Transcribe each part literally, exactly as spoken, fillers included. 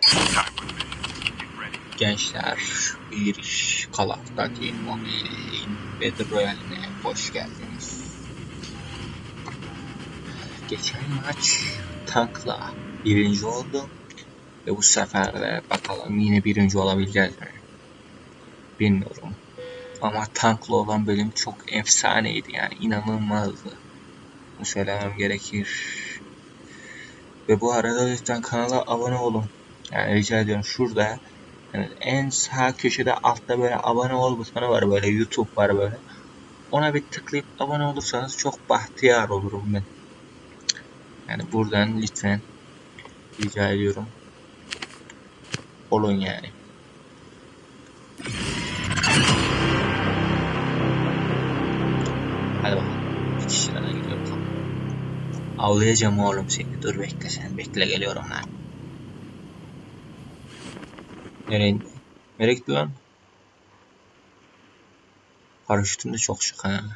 Gençler, bir Call of Duty Mobile'in Battle Royale'ine hoş geldiniz. Geçen maç tankla birinci oldum ve bu sefer de bakalım yine birinci olabileceğiz mi? Bilmiyorum. Ama tankla olan bölüm çok efsaneydi, yani inanılmazdı. Bunu söylemem gerekir. Ve bu arada lütfen kanala abone olun. Yani rica ediyorum, şurada yani en sağ köşede altta böyle abone ol butonu var, böyle YouTube var böyle. Ona bir tıklayıp abone olursanız çok bahtiyar olurum ben. Yani buradan lütfen rica ediyorum. Olun yani. Hadi bakalım. Bir kişilerden gidiyorum. Avlayacağım oğlum seni. Dur bekle sen. Bekle, geliyorum lan. Nereye indi? Nereye gitti lan? Paraşütüm de çok şık ha.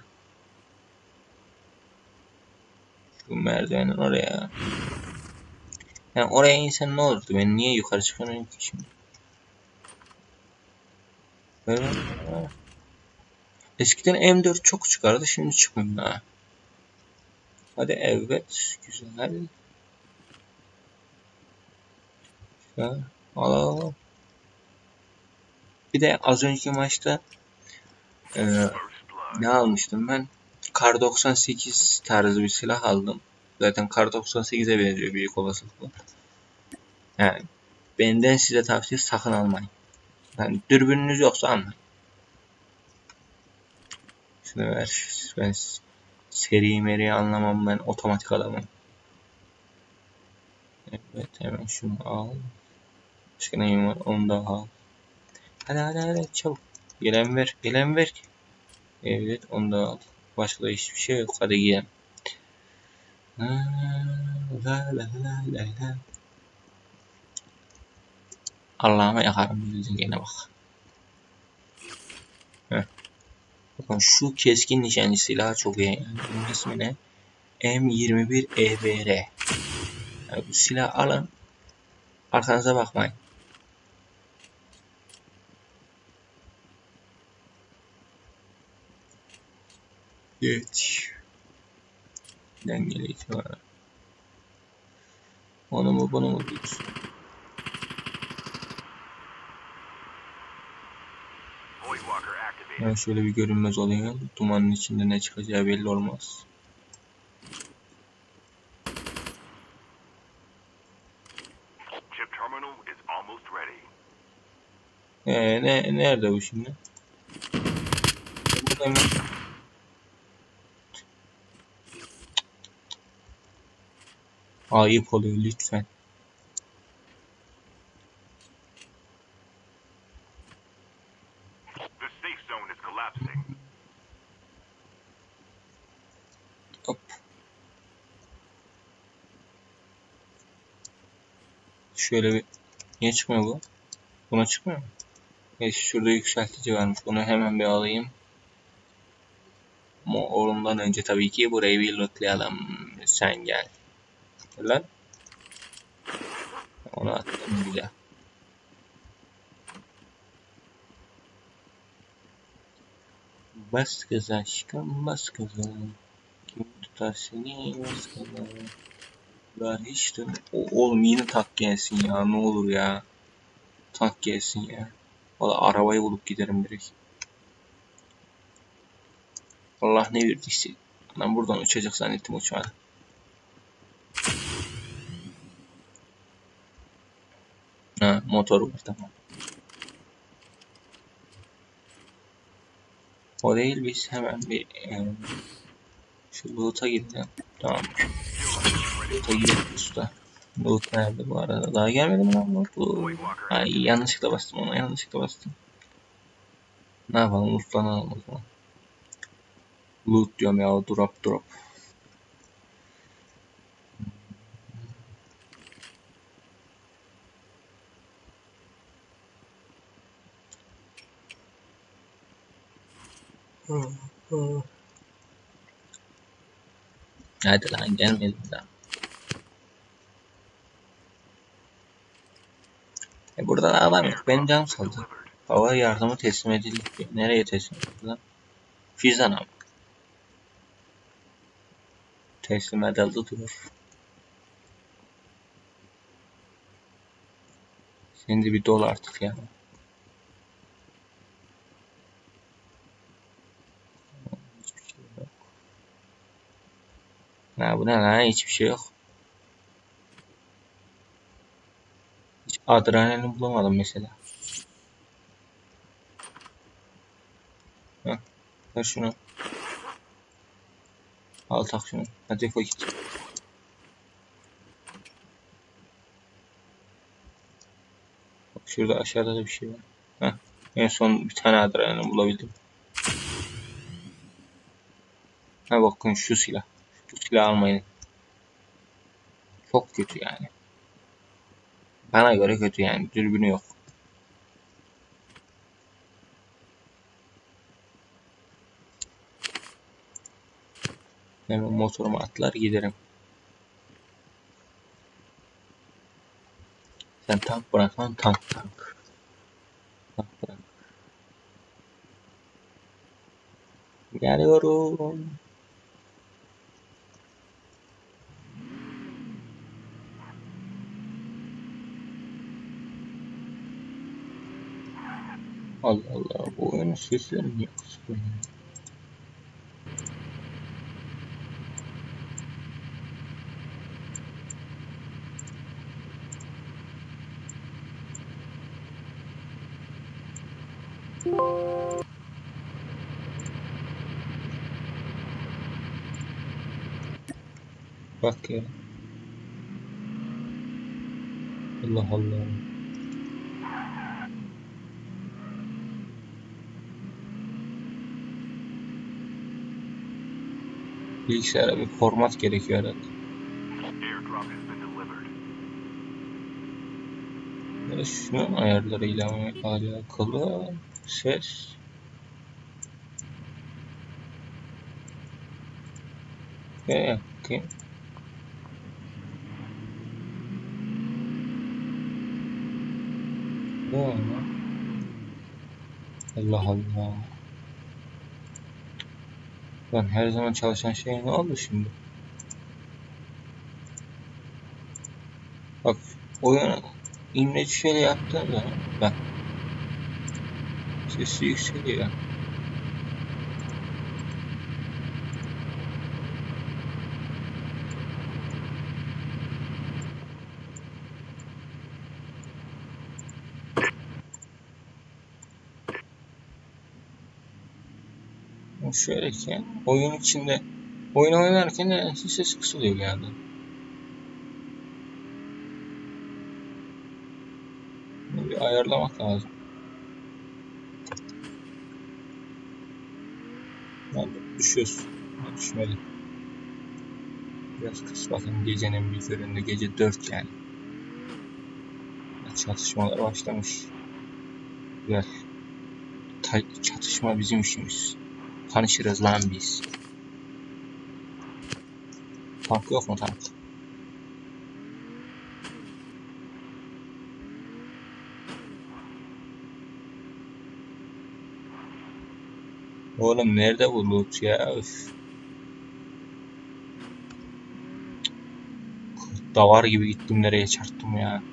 Şu merdivenin oraya. Yani oraya insan ne olurdu? Ben niye yukarı çıkamıyorum ki şimdi? Böyle. Eskiden M dört çok çıkardı, şimdi çıkmıyor ha. Hadi evet, güzel. Güzel. Al al. Bir de az önceki maçta e, ne almıştım ben? Kar doksan sekiz tarzı bir silah aldım. Zaten Kar doksan sekize benziyor büyük olasılıkla. Yani benden size tavsiye, sakın almayın. Yani dürbününüz yoksa almayın. Şunu ver. Ben seri meri anlamam, ben otomatik adamım. Evet, hemen şunu al. Başka neyim var? Onu da al. Hadi hadi hadi çabuk. Gelen ver. Gelen ver. Evet, onu da al. Başka da hiçbir şey yok. Hadi gidelim. La la la la la. Allah'ıma yakarım bizim gene bak. Heh. Bakın şu keskin nişancı silahı çok iyi. Yani bunun ismi ne? M yirmi bir E B R. Yani bu silahı alın. Arkanıza bakmayın. Evet. Dengeleyici var. Onu mu bunu mu diyorsun? Ben şöyle bir görünmez olayım. Dumanın içinde ne çıkacağı belli olmaz. Ee, ne nerede bu şimdi? Burada mı? Ayıp oluyor lütfen. Hop. Şöyle bir, niye çıkmıyor bu? Buna çıkmıyor mu? Neyse, şurada yükseltici varmış. Bunu hemen bir alayım. Ama ondan önce tabii ki burayı bir lootlayalım. Sen gel. Lan. Onu attım, güzel. Bas kız aşkım, bas kızım. Kim tutar seni, bas kızım. Ver hiç de... Oğlum yine tak gelsin ya, ne olur ya. Tak gelsin ya. Valla arabayı bulup giderim direkt. Allah ne verdiyse. Ben buradan uçacak zannettim, uçmadı. Ha, motor var, tamam. O değil, biz hemen bir e, şu loot'a gidelim. Tamam. Loot'a gidelim usta. Loot nerede bu arada? Daha gelmedi mi lan loot? Ay, yanlışlıkla bastım ona, yanlışlıkla bastım. Ne yapalım, loot'lanalım o zaman. Loot diyorum ya, drop drop. Hadi lan, gelmedim daha. E burada da adam yok. Benim canım saldı. Hava yardımı teslim edildi. Nereye teslim edildi lan? Fizan'a mı? Teslim edildi diyor. Şimdi bir dol artık ya. Hiçbir şey yok. Ha bu ne lan? Hiçbir şey yok. Hiç adrenalin bulamadım mesela. Heh, ver şunu. Al tak şunu. Hadi koy git. Bak şurada aşağıda da bir şey var. Heh, en son bir tane adrenalin bulabildim. Ha bakın şu silah. Bu silah almayın. Çok kötü yani. Bana göre kötü yani. Dürbünü yok. Hemen motorumu atlar giderim. Sen tank bıraksan tank tank. Tank bırak. Geliyorum. Allah Allah. Bu oyunun sesleri niye kısık? Bak ya. Allah Allah. Bilgisayara bir format gerekiyor herhalde. Ya şunun ayarlarıyla mı alakalı? Ses. Ve bakayım. Bu ne? Allah Allah. Lan her zaman çalışan şey ne oldu şimdi? Bak oyunu imleci şöyle yaptığım zaman bak sesi yükseliyor. Şöyle ki oyun içinde oyun oynarken nedense ses kısılıyor yani. Bunu bir ayarlamak lazım. Yani düşüyorsun. Düşmeli. Biraz kıs bakın gecenin bir köründe. Gece dört yani. Çatışmalar başlamış. Güzel. Çatışma bizim işimiz. Tanışırız lan biz. Tank yok mu tank? Oğlum nerede bu loot ya? Üf. Davar gibi gittim nereye çarptım ya.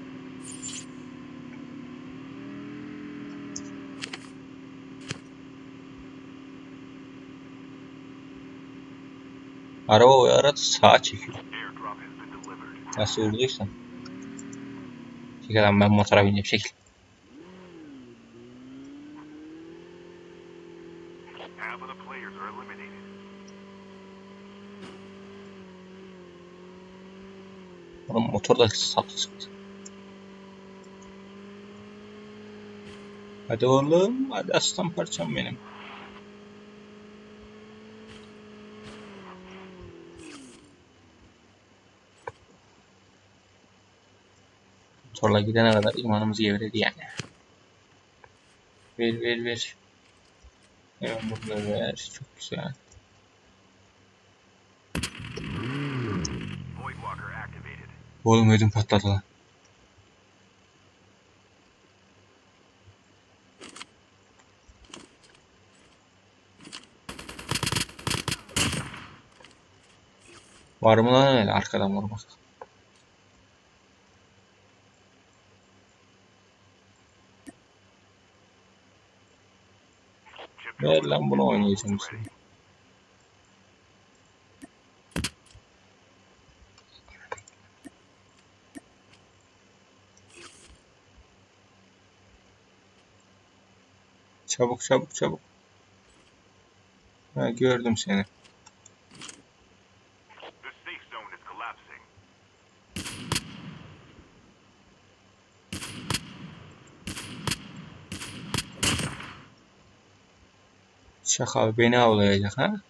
Araba o arada sağa çekiyor. Nasıl vurduysan. Çekil lan ben motora bineceğim çekil. Oğlum motor da sapı çıktı. Hadi oğlum hadi aslan parçam benim. Motorla gidene kadar imanımız gevredi yani. Ver ver ver. Hemen bunu ver. Çok güzel. Oğlum ödüm patladı lan. Var mı lan öyle arkadan vurmak? Ver lan bunu oynayacağım şimdi. Çabuk çabuk çabuk. Ha, gördüm seni. Şaka beni avlayacak ha?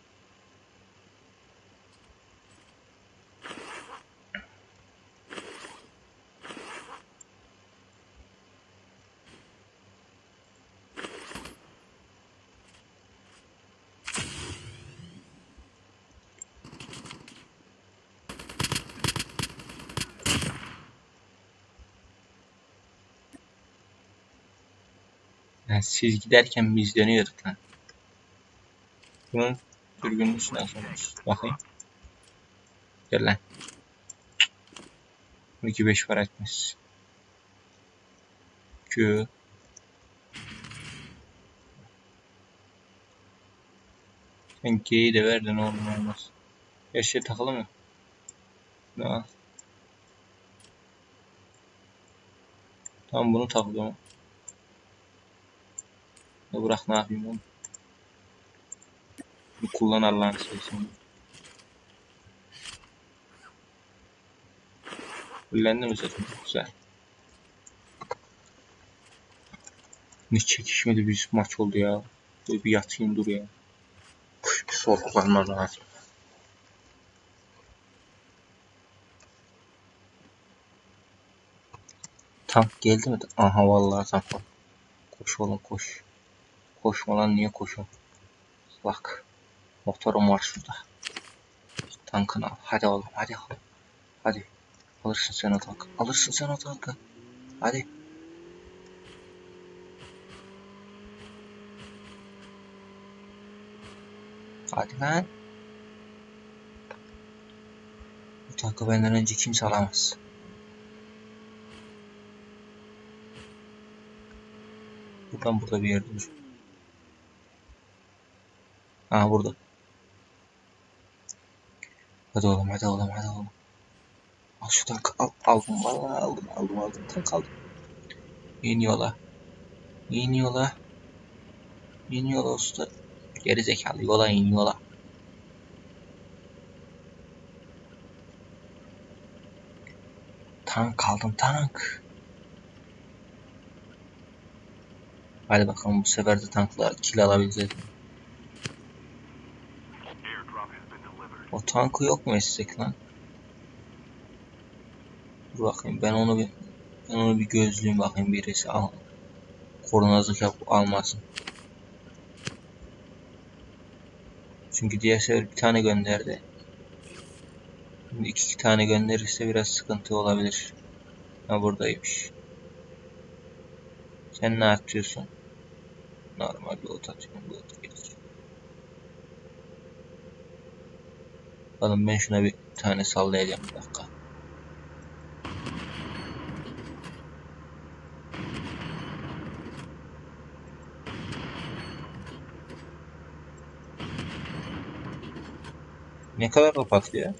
Yani siz giderken biz dönüyorduk lan. Bunun dürbünün üstünden sormuş. Bakayım. Gel lan. iki beş para etmez. Q. Sen G'yi de ver de ne olur ne olmaz. Her şey takılı mı? Ne al. Tamam bunu takıyorum. Ya bırak ne yapayım onu. Bir kullan Allah'ını seversen. Fullendi mi zaten? Güzel. Ne çekişmeli bir maç oldu ya. Böyle bir yatayım dur ya. Bir soluklanma lazım. Tank geldi mi? Aha vallahi tank var. Koş oğlum koş. Koşma lan niye koşuyorsun? Bak. Motorum var şurada. Tankını al. Hadi oğlum hadi oğlum. Hadi. Alırsın sen o tankı. Alırsın sen o tankı. Hadi. Hadi lan. Bu tankı benden önce kimse alamaz. Buradan burada bir yerde dur. Aha burada. Hadi oğlum hadi oğlum hadi oğlum. Al şu tankı al. Aldım vallahi aldım aldım aldım. Tank aldım. İn yola. İn yola. İn yola usta. Geri zekalı yola in yola. Tank aldım tank. Hadi bakalım bu sefer de tankla kill alabileceğiz. O tankı yok mu etsek lan? Dur bakayım ben onu bir ben onu bir gözleyeyim bakayım birisi al. Korunazlık yap almasın. Çünkü diğer sefer bir tane gönderdi. Şimdi iki, iki tane gönderirse biraz sıkıntı olabilir. Ha buradaymış. Sen ne atıyorsun? Normal loot atıyorum. Loot geç. Bakalım ben şuna bir tane sallayacağım bir dakika. Ne kadar da patlıyor?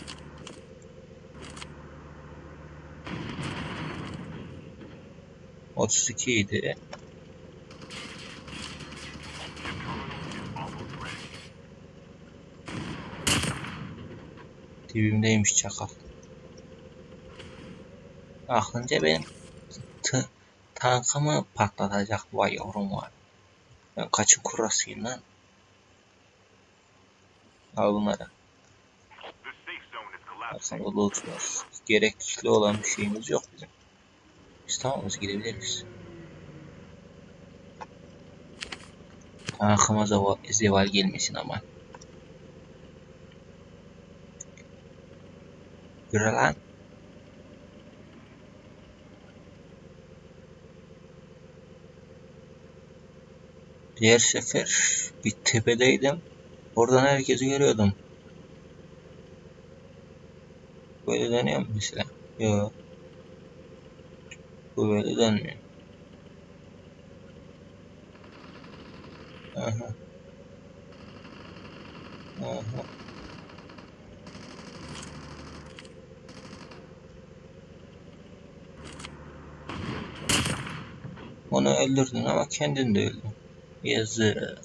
otuz iki idi. Dibimdeymiş çakal. Aklınca benim tankımı patlatacak vay yavrum var. Ben kaçın kurasıyım lan. Al bunları. Arkamda loot var. Gerekli olan bir şeyimiz yok bizim. Biz tamamız gidebiliriz. Tankıma zeval, zeval gelmesin aman. Yürü lan. Diğer sefer bir tepedeydim. Oradan herkesi görüyordum. mesela. Yok. Bu böyle dönmüyor. Aha. Aha. Onu öldürdün ama kendin de öldün. Yazık.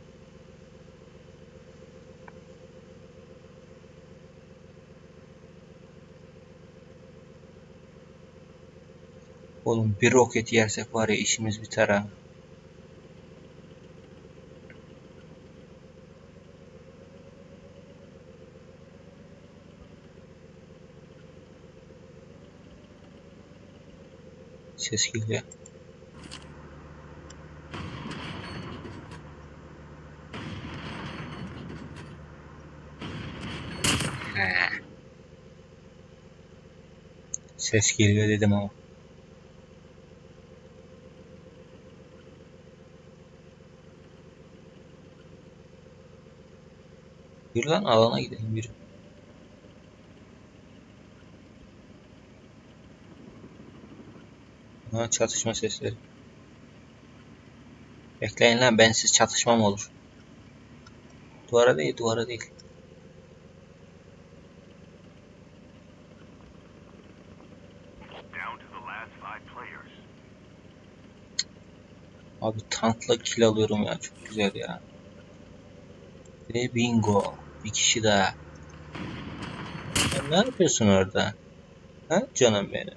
Oğlum bir roket yersek var ya işimiz biter ha. Ses geliyor. He. Ses geliyor dedim ama. Yürü lan alana gidelim yürü. Ha, çatışma sesleri. Bekleyin lan bensiz çatışma mı olur? Duvara değil duvara değil. Abi tankla kill alıyorum ya çok güzel ya. Ve bingo. Bir kişi daha. Sen ne yapıyorsun orada? Ha canım benim.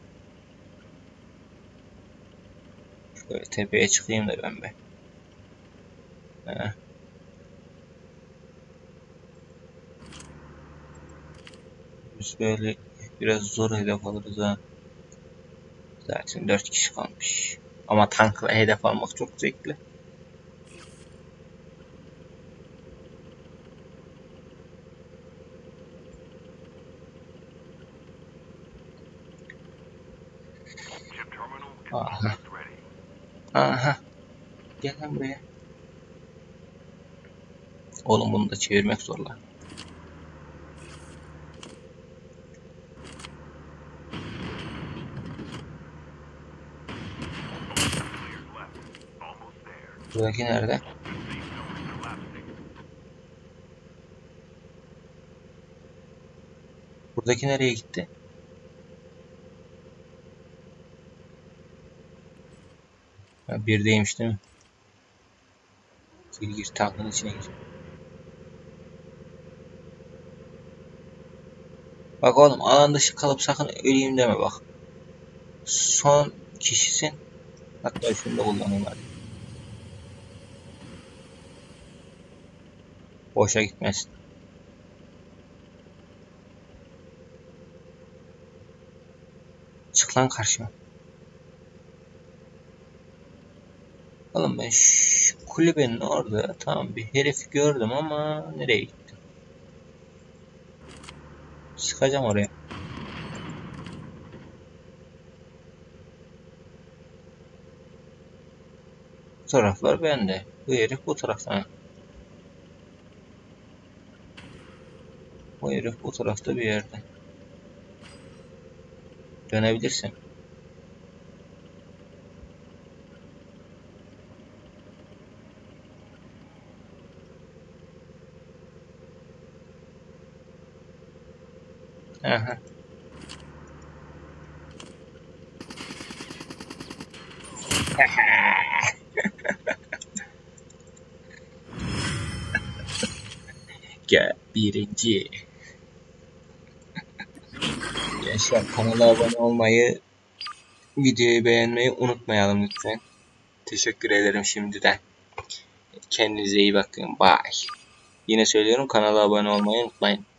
Şöyle tepeye çıkayım da ben be. Ha. Biz böyle biraz zor hedef alırız ha. Zaten dört kişi kalmış. Ama tankla hedef almak çok zevkli. Aha. Aha. Gel lan buraya. Oğlum bunu da çevirmek zor lan. Buradaki nerede? Buradaki nereye gitti? Ha, birdeymiş değil mi? Gir gir tankın içine gir. Bak oğlum alan dışı kalıp sakın öleyim deme bak. Son kişisin. Hatta şunu da kullanayım hadi. Boşa gitmesin. Çık lan karşıma. Oğlum ben şu kulübenin orada tamam bir herif gördüm ama nereye gitti? Çıkacağım oraya. Bu taraflar bende. Bu herif bu taraftan. Bu herif bu tarafta bir yerde. Dönebilirsin. Aha. Gel birinci. Gençler kanala abone olmayı, videoyu beğenmeyi unutmayalım lütfen. Teşekkür ederim şimdiden. Kendinize iyi bakın. Bye. Yine söylüyorum kanala abone olmayı unutmayın.